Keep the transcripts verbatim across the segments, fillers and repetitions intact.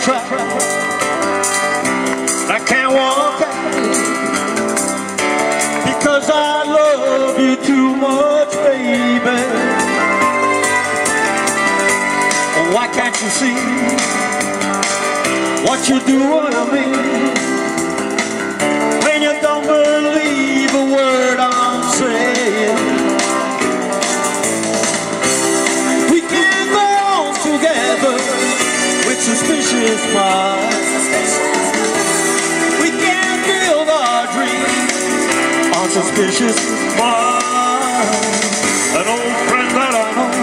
track. I can't walk out because I love you too much, baby. Why can't you see what you're doing to me? When you don't believe a word I'm saying, we can go on together with suspicious minds. We can build our dreams on suspicious minds. An old friend that I know,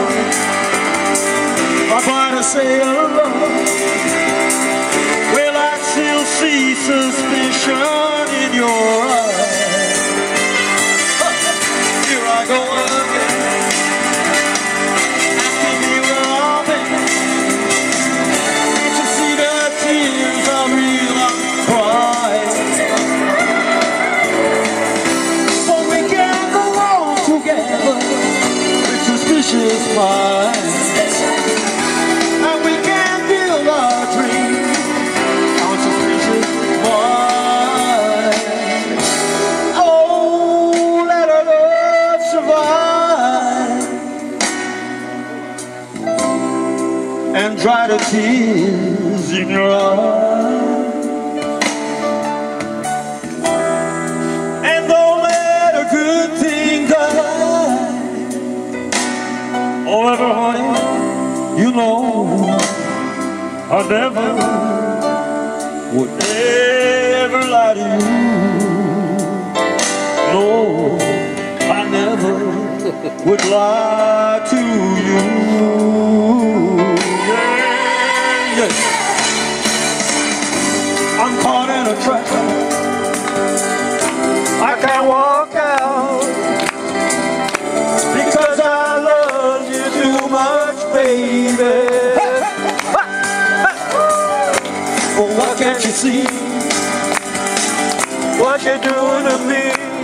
I'm going to say hello. Well, I still see suspicion in your eyes. Here I go again, asking me where I've been. Can't you see the tears I really cry? But we can go on together with suspicious minds. And we can build our dreams on suspicious minds. Oh, let our love survive and dry the tears in your eyes. And don't let a good thing die. Oh, ever, honey, you know I never would ever lie to you. No, I never would lie to you. Yeah, yeah. I'm caught in a trap. I can't walk out because I love you too much, baby. Oh, why can't you see what you're doing to me?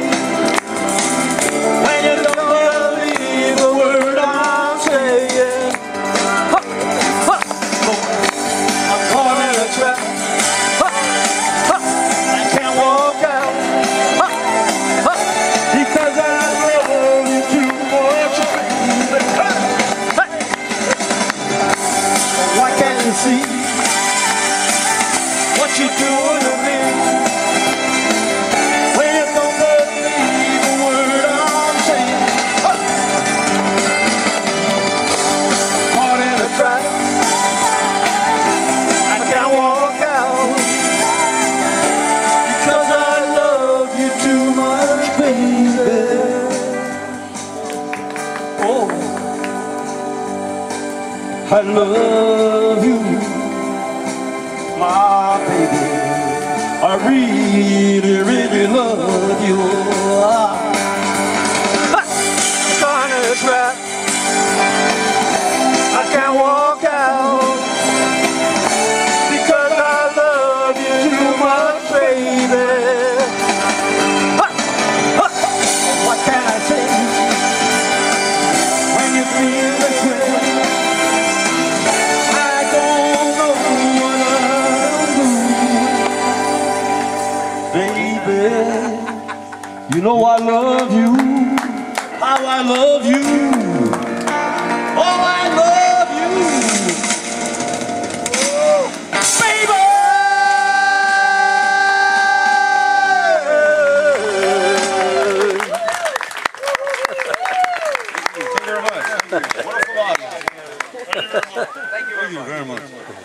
When you don't believe a word I'm saying. Ha, ha. Oh, I'm caught in a trap. Ha, ha. I can't walk out. Ha, ha. Because I love you too much, baby. Ha, ha. Why can't you see what you doing to me? When you don't believe a word I'm saying. Huh. Caught in a trap. I can't walk out because I love you too much, baby. Oh, I love you, my baby. I really, really love you. Ha! Caught in a trap. I can't walk out because I love you too much, baby. Ha! Ha! What can I say when you feel this way? I don't know what I'll do. Baby, you know I love you, how I love you, oh I love you, oh, baby! Thank you very much. Wonderful audience. Thank you very much. Thank you very much.